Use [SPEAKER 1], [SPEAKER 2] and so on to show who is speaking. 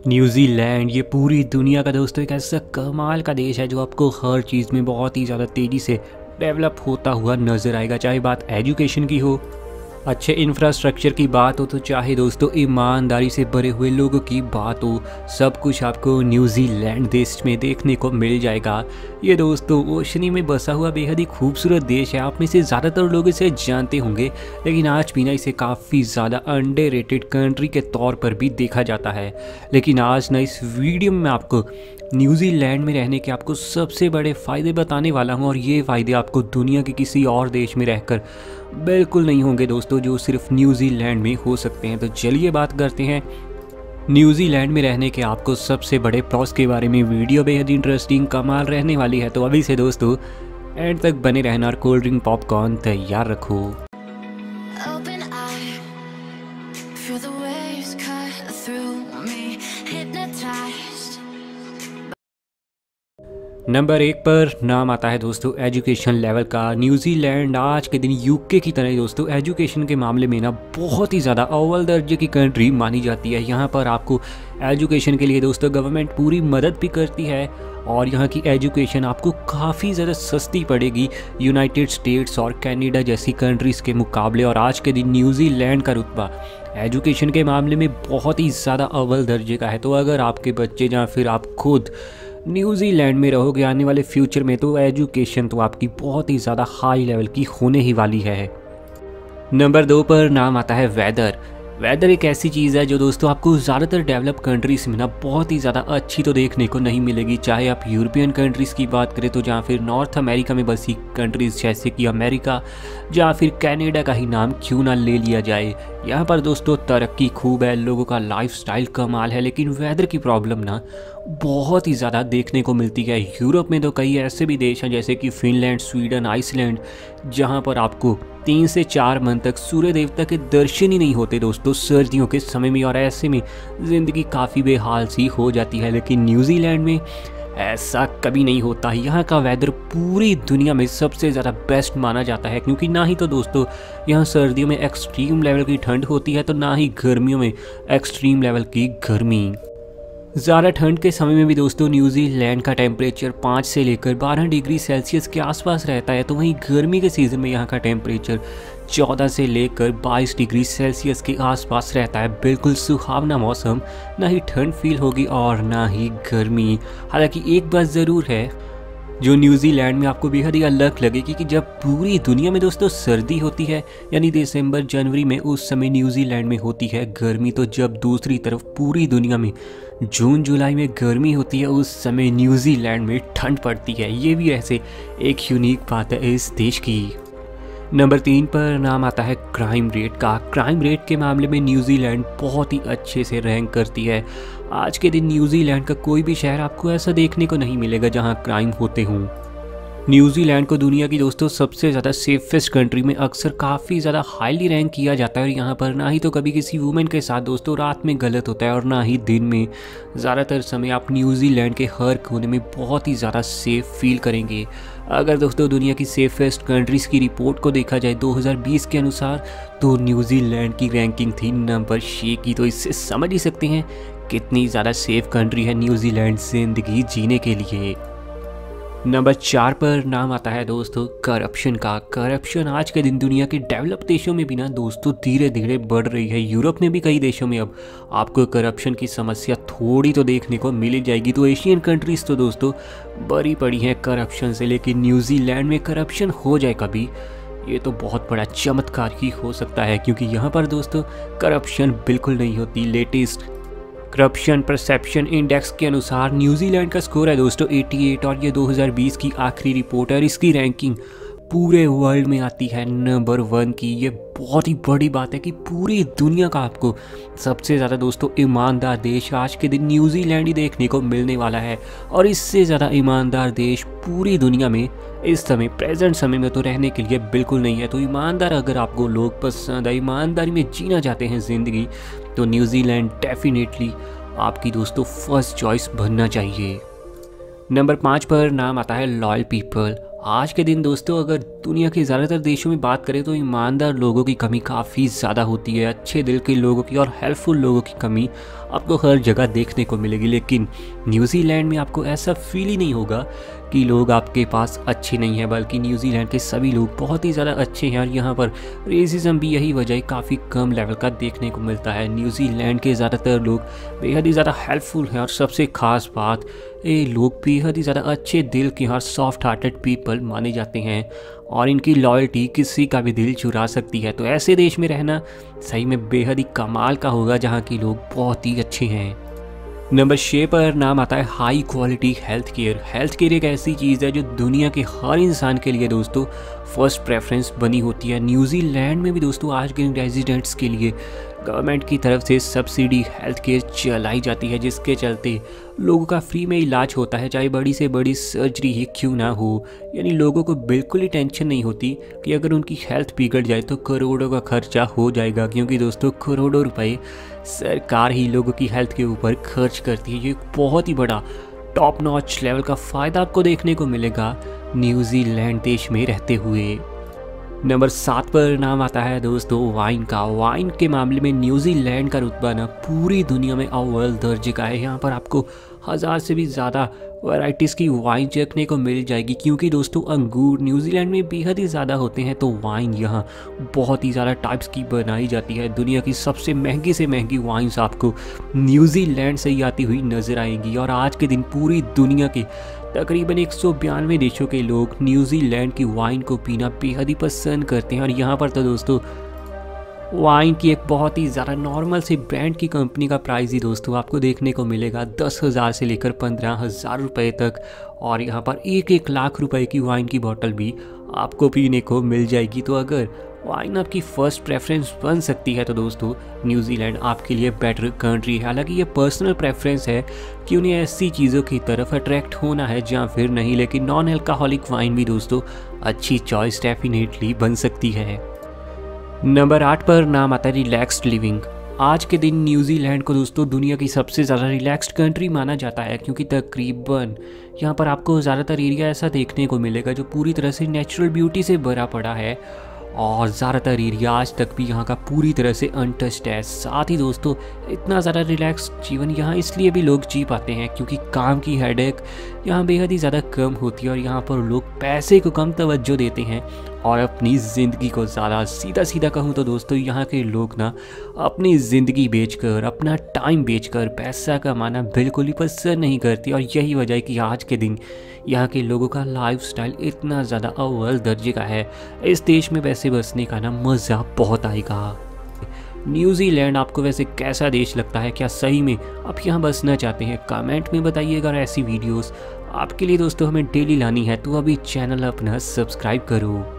[SPEAKER 1] New Zealand ये पूरी दुनिया का दोस्तों एक ऐसा कमाल का देश है जो आपको हर चीज़ में बहुत ही ज़्यादा तेज़ी से डेवलप होता हुआ नज़र आएगा। चाहे बात एजुकेशन की हो, अच्छे इंफ्रास्ट्रक्चर की बात हो, तो चाहे दोस्तों ईमानदारी से भरे हुए लोगों की बात हो, सब कुछ आपको न्यूजीलैंड देश में देखने को मिल जाएगा। ये दोस्तों ओशनी में बसा हुआ बेहद ही खूबसूरत देश है। आप में से ज़्यादातर लोग इसे जानते होंगे, लेकिन आज भी ना इसे काफ़ी ज़्यादा अंडररेटेड कंट्री के तौर पर भी देखा जाता है। लेकिन आज ना इस वीडियो में आपको न्यूजीलैंड में रहने के आपको सबसे बड़े फ़ायदे बताने वाला हूँ, और ये फ़ायदे आपको दुनिया के किसी और देश में रहकर बिल्कुल नहीं होंगे दोस्तों, जो सिर्फ न्यूजीलैंड में हो सकते हैं। तो चलिए बात करते हैं न्यूजीलैंड में रहने के आपको सबसे बड़े प्रॉस के बारे में। वीडियो बेहद इंटरेस्टिंग कमाल रहने वाली है, तो अभी से दोस्तों एंड तक बने रहना और कोल्ड ड्रिंक पॉपकॉर्न तैयार रखो।
[SPEAKER 2] Open eye, feel the waves cut through me, hypnotized.
[SPEAKER 1] Number 1 पर नाम आता है दोस्तों एजुकेशन लेवल का। न्यूजीलैंड आज के दिन यूके की तरह दोस्तों एजुकेशन के मामले में ना बहुत ही ज़्यादा अव्वल दर्जे की कंट्री मानी जाती है। यहाँ पर आपको एजुकेशन के लिए दोस्तों गवर्नमेंट पूरी मदद भी करती है, और यहाँ की एजुकेशन आपको काफ़ी ज़्यादा सस्ती पड़ेगी यूनाइटेड स्टेट्स और कनाडा जैसी कंट्रीज़ के मुकाबले। और आज के दिन न्यूजीलैंड का रुतबा एजुकेशन के मामले में बहुत ही ज़्यादा अव्वल दर्जे का है। तो अगर आपके बच्चे या फिर आप खुद न्यूजीलैंड में रहोगे आने वाले फ्यूचर में, तो एजुकेशन तो आपकी बहुत ही ज़्यादा हाई लेवल की होने ही वाली है। नंबर 2 पर नाम आता है वेदर। वेदर एक ऐसी चीज़ है जो दोस्तों आपको ज़्यादातर डेवलप कंट्रीज़ में ना बहुत ही ज़्यादा अच्छी तो देखने को नहीं मिलेगी। चाहे आप यूरोपियन कंट्रीज़ की बात करें तो, या फिर नॉर्थ अमेरिका में बसी कंट्रीज़ जैसे कि अमेरिका या फिर कनाडा का ही नाम क्यों ना ले लिया जाए। यहाँ पर दोस्तों तरक्की खूब है, लोगों का लाइफस्टाइल कमाल है, लेकिन वेदर की प्रॉब्लम ना बहुत ही ज़्यादा देखने को मिलती है। यूरोप में तो कई ऐसे भी देश हैं जैसे कि फिनलैंड, स्वीडन, आइसलैंड, जहाँ पर आपको 3 से 4 मन तक सूर्य देवता के दर्शन ही नहीं होते दोस्तों सर्दियों के समय में, और ऐसे में ज़िंदगी काफ़ी बेहाल सी हो जाती है। लेकिन न्यूजीलैंड में ऐसा कभी नहीं होता। यहाँ का वेदर पूरी दुनिया में सबसे ज़्यादा बेस्ट माना जाता है, क्योंकि ना ही तो दोस्तों यहाँ सर्दियों में एक्सट्रीम लेवल की ठंड होती है, तो ना ही गर्मियों में एक्सट्रीम लेवल की गर्मी। ज़्यादा ठंड के समय में भी दोस्तों न्यूजीलैंड का टेम्परेचर 5 से लेकर 12 डिग्री सेल्सियस के आसपास रहता है। तो वहीं गर्मी के सीज़न में यहाँ का टेम्परेचर 14 से लेकर 22 डिग्री सेल्सियस के आसपास रहता है। बिल्कुल सुहावना मौसम, ना ही ठंड फील होगी और ना ही गर्मी। हालांकि एक बात ज़रूर है जो न्यूजीलैंड में आपको बेहद ही अलग लगेगी कि जब पूरी दुनिया में दोस्तों सर्दी होती है, यानी दिसंबर जनवरी में, उस समय न्यूजीलैंड में होती है गर्मी। तो जब दूसरी तरफ पूरी दुनिया में जून जुलाई में गर्मी होती है, उस समय न्यूजीलैंड में ठंड पड़ती है। ये भी ऐसे एक यूनिक बात है इस देश की। नंबर 3 पर नाम आता है क्राइम रेट का। क्राइम रेट के मामले में न्यूजीलैंड बहुत ही अच्छे से रैंक करती है। आज के दिन न्यूजीलैंड का कोई भी शहर आपको ऐसा देखने को नहीं मिलेगा जहां क्राइम होते हों। न्यूजीलैंड को दुनिया की दोस्तों सबसे ज़्यादा सेफेस्ट कंट्री में अक्सर काफ़ी ज़्यादा हाईली रैंक किया जाता है, और यहाँ पर ना ही तो कभी किसी वुमेन के साथ दोस्तों रात में गलत होता है, और ना ही दिन में। ज़्यादातर समय आप न्यूजीलैंड के हर कोने में बहुत ही ज़्यादा सेफ फील करेंगे। अगर दोस्तों दुनिया की सेफेस्ट कंट्रीज़ की रिपोर्ट को देखा जाए 2020 के अनुसार, तो न्यूजीलैंड की रैंकिंग थी नंबर 6 की। तो इससे समझ ही सकते हैं कितनी ज़्यादा सेफ कंट्री है न्यूजीलैंड ज़िंदगी जीने के लिए। नंबर 4 पर नाम आता है दोस्तों करप्शन का। करप्शन आज के दिन दुनिया के डेवलप देशों में भी ना दोस्तों धीरे धीरे बढ़ रही है। यूरोप में भी कई देशों में अब आपको करप्शन की समस्या थोड़ी तो देखने को मिल जाएगी। तो एशियन कंट्रीज़ तो दोस्तों बड़ी पड़ी हैं करप्शन से, लेकिन न्यूजीलैंड में करप्शन हो जाए कभी, ये तो बहुत बड़ा चमत्कार ही हो सकता है, क्योंकि यहाँ पर दोस्तों करप्शन बिल्कुल नहीं होती। लेटेस्ट करप्शन परसेप्शन इंडेक्स के अनुसार न्यूजीलैंड का स्कोर है दोस्तों 88, और ये 2020 की आखिरी रिपोर्ट है, और इसकी रैंकिंग पूरे वर्ल्ड में आती है नंबर 1 की। ये बहुत ही बड़ी बात है कि पूरी दुनिया का आपको सबसे ज़्यादा दोस्तों ईमानदार देश आज के दिन न्यूजीलैंड ही देखने को मिलने वाला है। और इससे ज़्यादा ईमानदार देश पूरी दुनिया में इस समय प्रेजेंट समय में तो रहने के लिए बिल्कुल नहीं है। तो ईमानदार अगर आपको लोग पसंद है, ईमानदारी में जीना चाहते हैं ज़िंदगी, तो न्यूजीलैंड डेफिनेटली आपकी दोस्तों फर्स्ट चॉइस बनना चाहिए। नंबर 5 पर नाम आता है लॉयल पीपल। आज के दिन दोस्तों अगर दुनिया के ज़्यादातर देशों में बात करें तो ईमानदार लोगों की कमी काफ़ी ज़्यादा होती है। अच्छे दिल के लोगों की और हेल्पफुल लोगों की कमी आपको हर जगह देखने को मिलेगी, लेकिन न्यूजीलैंड में आपको ऐसा फील ही नहीं होगा कि लोग आपके पास अच्छे नहीं हैं, बल्कि न्यूजीलैंड के सभी लोग बहुत ही ज़्यादा अच्छे हैं। और यहाँ पर रेसिज्म भी यही वजह काफ़ी कम लेवल का देखने को मिलता है। न्यूजीलैंड के ज़्यादातर लोग बेहद ही ज़्यादा हेल्पफुल हैं और सबसे ख़ास बात ये लोग बेहद ही ज़्यादा अच्छे दिल के और सॉफ्ट हार्टेड पीपल माने जाते हैं और इनकी लॉयल्टी किसी का भी दिल चुरा सकती है। तो ऐसे देश में रहना सही में बेहद ही कमाल का होगा जहाँ के लोग बहुत ही अच्छे हैं। नंबर 6 पर नाम आता है high quality health care. Health care एक ऐसी चीज़ है जो दुनिया के हर इंसान के लिए दोस्तों फर्स्ट प्रेफरेंस बनी होती है। न्यूजीलैंड में भी दोस्तों आज के रेजिडेंट्स के लिए गवर्नमेंट की तरफ से सब्सिडी हेल्थ केयर चलाई जाती है, जिसके चलते लोगों का फ्री में इलाज होता है, चाहे बड़ी से बड़ी सर्जरी ही क्यों ना हो। यानी लोगों को बिल्कुल ही टेंशन नहीं होती कि अगर उनकी हेल्थ बिगड़ जाए तो करोड़ों का खर्चा हो जाएगा, क्योंकि दोस्तों करोड़ों रुपए सरकार ही लोगों की हेल्थ के ऊपर खर्च करती है। ये एक बहुत ही बड़ा टॉप नॉच लेवल का फ़ायदा आपको देखने को मिलेगा न्यूजीलैंड देश में रहते हुए। नंबर 7 पर नाम आता है दोस्तों वाइन का। वाइन के मामले में न्यूजीलैंड का रुतबा ना पूरी दुनिया में अव्वल दर्जे का है। यहाँ पर आपको 1000 से भी ज़्यादा वैरायटीज़ की वाइन चखने को मिल जाएगी, क्योंकि दोस्तों अंगूर न्यूजीलैंड में बेहद ही ज़्यादा होते हैं, तो वाइन यहाँ बहुत ही ज़्यादा टाइप्स की बनाई जाती है। दुनिया की सबसे महंगी से महंगी वाइन्स आपको न्यूजीलैंड से ही आती हुई नज़र आएंगी। और आज के दिन पूरी दुनिया के तकरीबन 192 देशों के लोग न्यूजीलैंड की वाइन को पीना बेहद ही पसंद करते हैं। और यहाँ पर तो दोस्तों वाइन की एक बहुत ही ज़्यादा नॉर्मल से ब्रांड की कंपनी का प्राइस ही दोस्तों आपको देखने को मिलेगा 10,000 से लेकर 15,000 रुपये तक। और यहाँ पर 1-1 लाख रुपए की वाइन की बोतल भी आपको पीने को मिल जाएगी। तो अगर वाइन आपकी फ़र्स्ट प्रेफरेंस बन सकती है तो दोस्तों न्यूजीलैंड आपके लिए बेटर कंट्री है। हालांकि ये पर्सनल प्रेफरेंस है कि उन्हें ऐसी चीज़ों की तरफ अट्रैक्ट होना है या फिर नहीं, लेकिन नॉन अल्कोहलिक वाइन भी दोस्तों अच्छी चॉइस डेफिनेटली बन सकती है। नंबर 8 पर नाम आता है रिलैक्स्ड लिविंग। आज के दिन न्यूजीलैंड को दोस्तों दुनिया की सबसे ज़्यादा रिलैक्स्ड कंट्री माना जाता है, क्योंकि तकरीबन यहाँ पर आपको ज़्यादातर एरिया ऐसा देखने को मिलेगा जो पूरी तरह से नेचुरल ब्यूटी से भरा पड़ा है और ज़्यादातर एरिया आज तक भी यहाँ का पूरी तरह से अनटच्ड है। साथ ही दोस्तों इतना ज़्यादा रिलैक्स जीवन यहाँ इसलिए भी लोग जी पाते हैं क्योंकि काम की हेडेक यहाँ बेहद ही ज़्यादा कम होती है और यहाँ पर लोग पैसे को कम तवज्जो देते हैं और अपनी ज़िंदगी को ज़्यादा। सीधा सीधा कहूँ तो दोस्तों यहाँ के लोग ना अपनी ज़िंदगी बेचकर, अपना टाइम बेचकर पैसा कमाना बिल्कुल ही पसंद नहीं करती। और यही वजह है कि आज के दिन यहाँ के लोगों का लाइफस्टाइल इतना ज़्यादा अव्वल दर्जे का है। इस देश में वैसे बसने का ना मज़ा बहुत आएगा। न्यूजीलैंड आपको वैसे कैसा देश लगता है? क्या सही में आप यहाँ बसना चाहते हैं? कमेंट में बताइएगा। और ऐसी वीडियोस आपके लिए दोस्तों हमें डेली लानी है तो अभी चैनल अपना सब्सक्राइब करो।